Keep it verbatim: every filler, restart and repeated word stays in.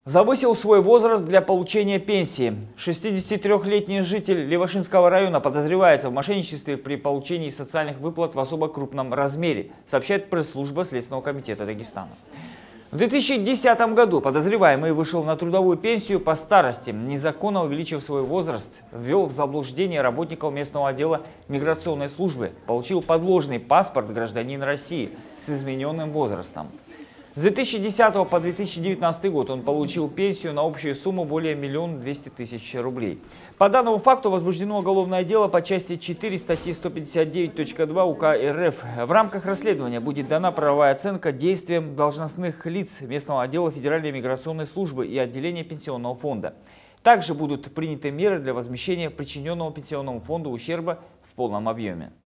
Завысил свой возраст для получения пенсии. шестидесятитрёхлетний житель Левашинского района подозревается в мошенничестве при получении социальных выплат в особо крупном размере, сообщает пресс-служба Следственного комитета Дагестана. В две тысячи десятом году подозреваемый вышел на трудовую пенсию по старости, незаконно увеличив свой возраст, ввел в заблуждение работников местного отдела миграционной службы, получил подложный паспорт гражданина России с измененным возрастом. С две тысячи десятого по две тысячи девятнадцатый год он получил пенсию на общую сумму более миллиона двухсот тысяч рублей. По данному факту возбуждено уголовное дело по части четыре статьи сто пятьдесят девять точка два УК РФ. В рамках расследования будет дана правовая оценка действиям должностных лиц местного отдела Федеральной миграционной службы и отделения пенсионного фонда. Также будут приняты меры для возмещения причиненного пенсионному фонду ущерба в полном объеме.